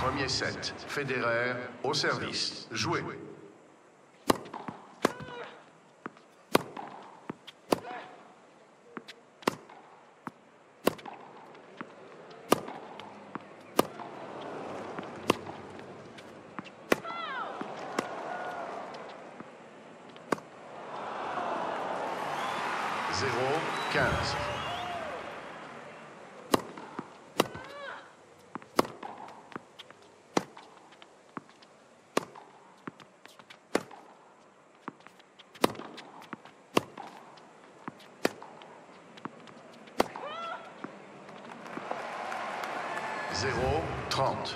Premier set. Federer au service. Jouez. Zéro, 15. Zéro, 30.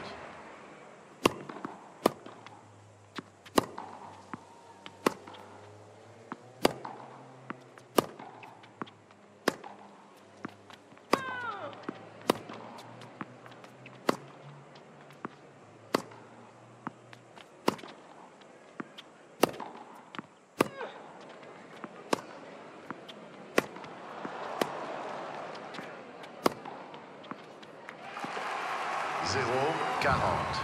Zéro, 40.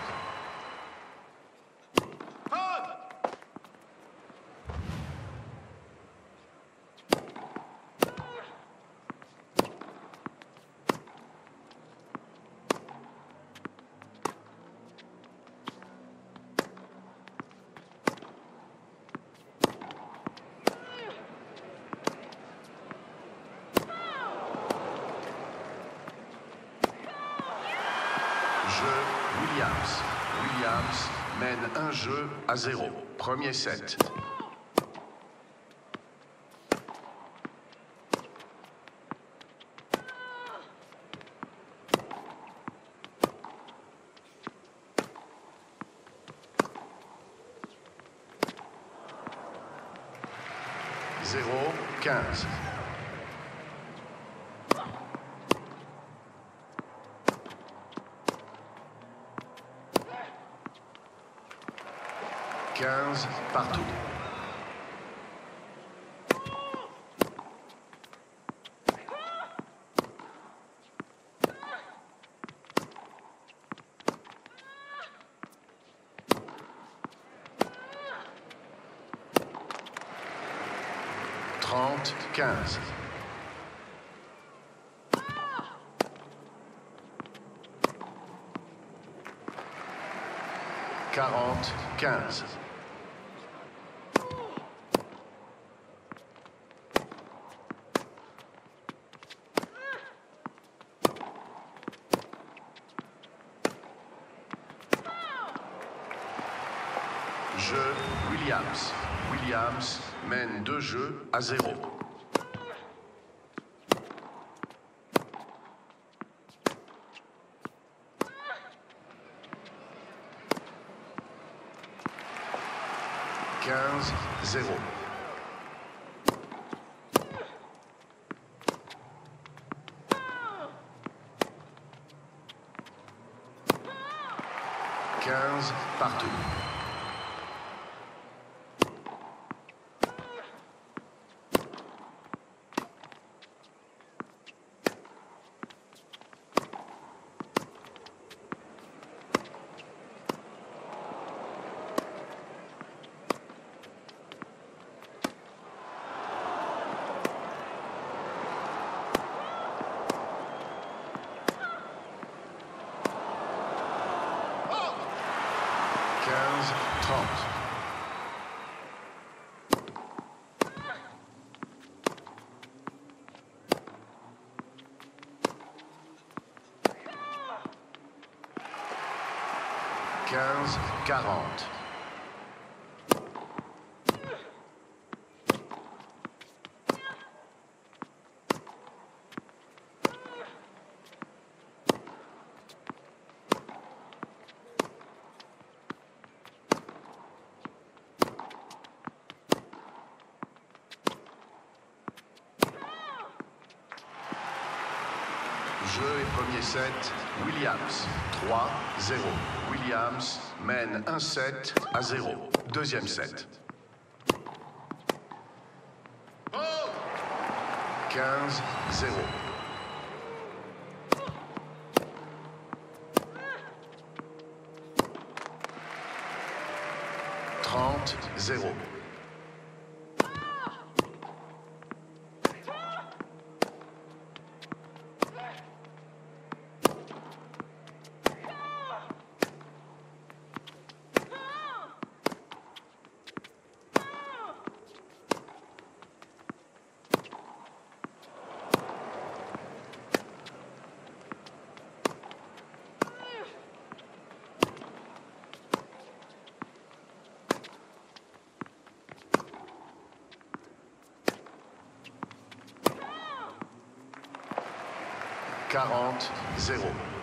Williams. Williams mène un jeu à 0. Premier set. Zéro, 15. Partout. Trente, 15. Quarante, 15. Jeu Williams. Williams mène 2 jeux à 0. Quinze, 0. Quinze, partout. Quinze, 30. Quinze, 40. Jeu et premier set, Williams, 3-0. Williams mène un set à 0. Deuxième set. 15-0. 0. Quarante, 0.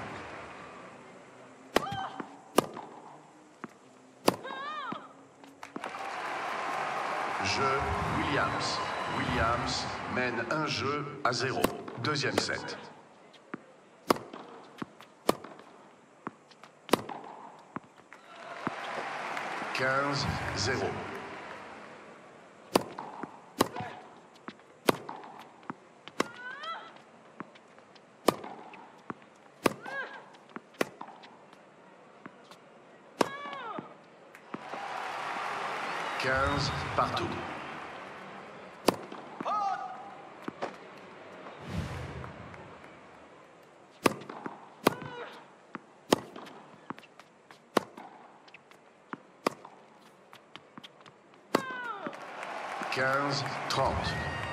Jeu Williams. Williams mène un jeu à 0. Deuxième set. Quinze, 0. Quinze partout. Quinze, 30.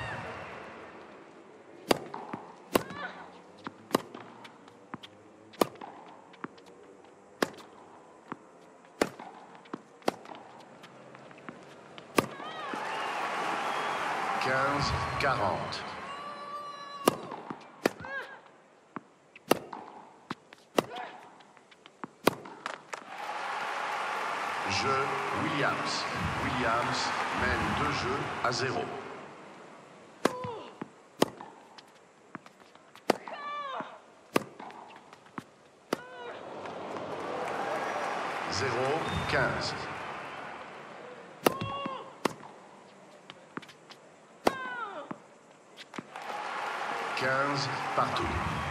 Quinze, 40. Jeu Williams. Williams mène 2 jeux à 0. 0, 15. Quinze partout.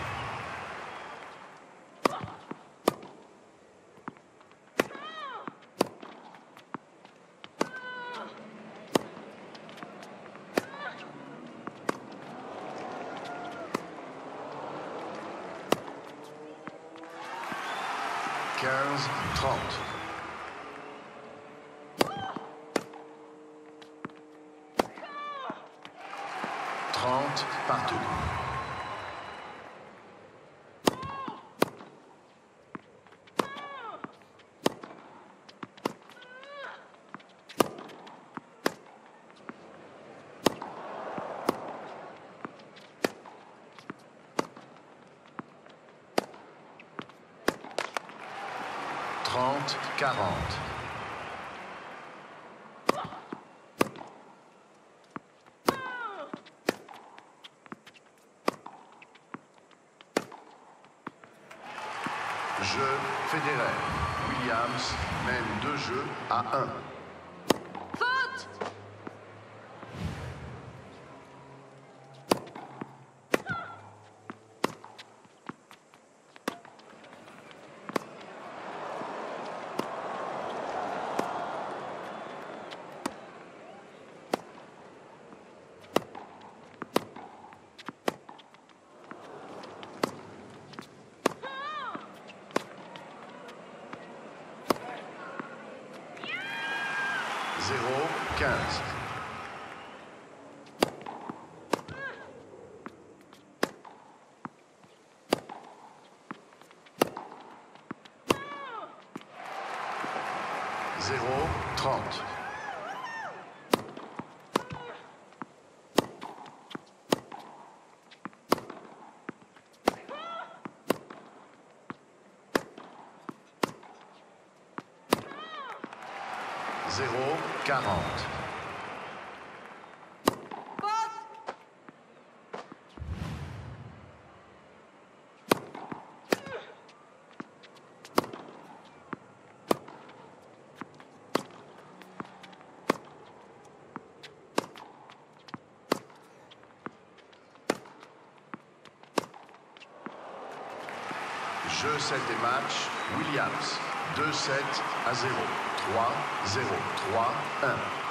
Quinze, 30. Trente partout. Trente, 40. Jeu Federer. Williams mène 2 jeux à 1. Faute! Zéro, 15. Zéro, 30. Zéro, 40. Jeu 7 et match, Williams. 2-7 à 0. 3-0. 3-1.